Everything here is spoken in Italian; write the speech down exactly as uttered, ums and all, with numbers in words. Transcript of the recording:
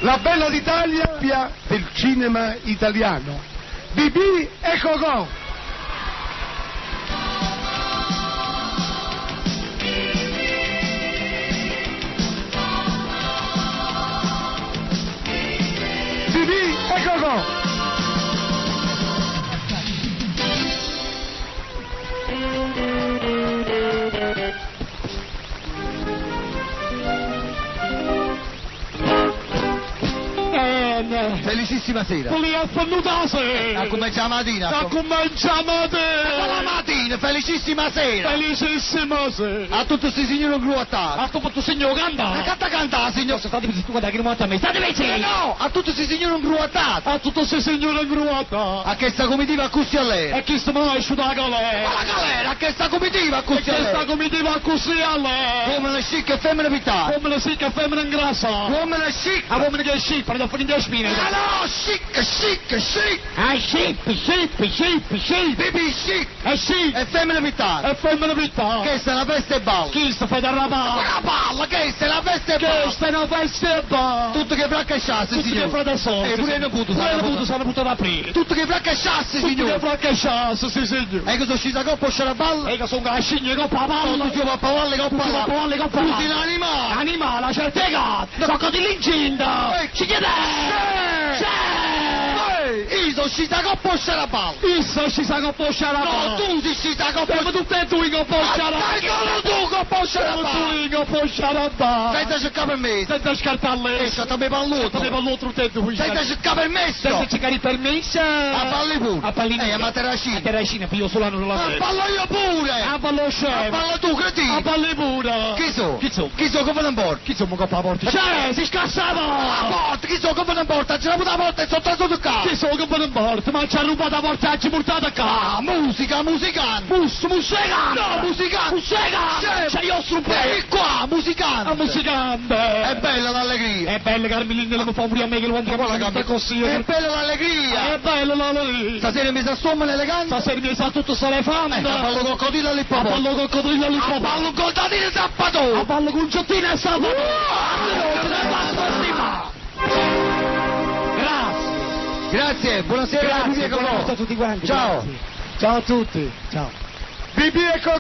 La bella d'Italia del cinema italiano. Bibì e Cocò. Bibì e Cocò. Felicissima sera. Lì a fannuta sera. A cominciare la mattina. A cominciare la mattina. La mattina, felicissima sera. Felicissima sera. A tutti questi signori gruattati. A tutto il signor cantare. A canta cantare, signor. State tu guarda che non a me. State vicini. No, a tutti questi signori gruattati. A tutti questi signori gruattati. A che sta comitiva così a lei. E chi sta mai asciutta la galera. Ma la galera, a che sta comitiva così a lei. E che sta comitiva così a lei. Uomini chic e femmine vitali. Uomini chic e femmine ingrassa. Uomini chic. A uomini che è chic, per da fuori di spine. Ma no, chic, chic, chic. Ah, chic, chic, chic, chic. Bibi chic. E chic. E femmine vitali. E femmine vitali. Che sta la festa e balla. Chi sta fai da rapà? La palla, che sta la festa e balla. Che sta una festa e balla. Tutto che fraccasciasse, signor. Tutto che fraccassasse. E pure ne puto, pure ne puto, sanno puto da aprire. Tutto che fraccassasse, Tutto signor. che fraccassasse, sì, signor. E che sono scesa coppa o la balla? E che sono cascigno coppa la palla. Tutto che va a pavalle coppa la pavalle coppa la tutti l'animale. Animale, la certe gatte. Socco di l'incinta. Ci chiede. Io sono scesa coppa o la balla? Io sono scesa coppa o la balla. No, tu sei scesa coppa. Siamo tutti e due coppa o la balla. Solo tu coppa o la balla. Siamo tu coppa o la balla. Senza cercare permesso. Senza scartarle. E state per palluto. State per palluto tutti e due. Senza cercare permesso. Senza cercare il permesso. A palle pure. A pallina. Eh, ma terracina. A terracina, io solo non la vedo. A ballo io pure. A ballo scemo. A ballo tu, cretino. A palle pure. Chi so? Chi so? Chi so che fa porta? Chi so che fa la porta? Cioè, si scassa la porta. Chi so che fa porta? C'è la puta porta e sotto sotto qua. Chi so che fa porta? Ma ci ha rubato la porta e ci ha portato qua. Ah, musica, musicante. Mus, musicante. No, musicante. Musicante. C'è io strumento. Vieni qua, musicante. A musicante. È bella l'allegria. È bella Carmelina, che mi fa pure a me che lo andiamo la cambia così. È bella l'allegria. È bella l'allegria. Stasera mi sa somma elegante. Stasera mi sa tutto salefante. A ballo coccodrillo all'ippopotamo. A ballo coccodrillo all'ippopotamo. A ballo contadino e zappatore. A ballo conciottino e salvatore. Grazie. Grazie, buonasera. Grazie, buonasera a tutti quanti. Ciao. Grazie. Ciao a tutti. Ciao. Bibì e Cocò.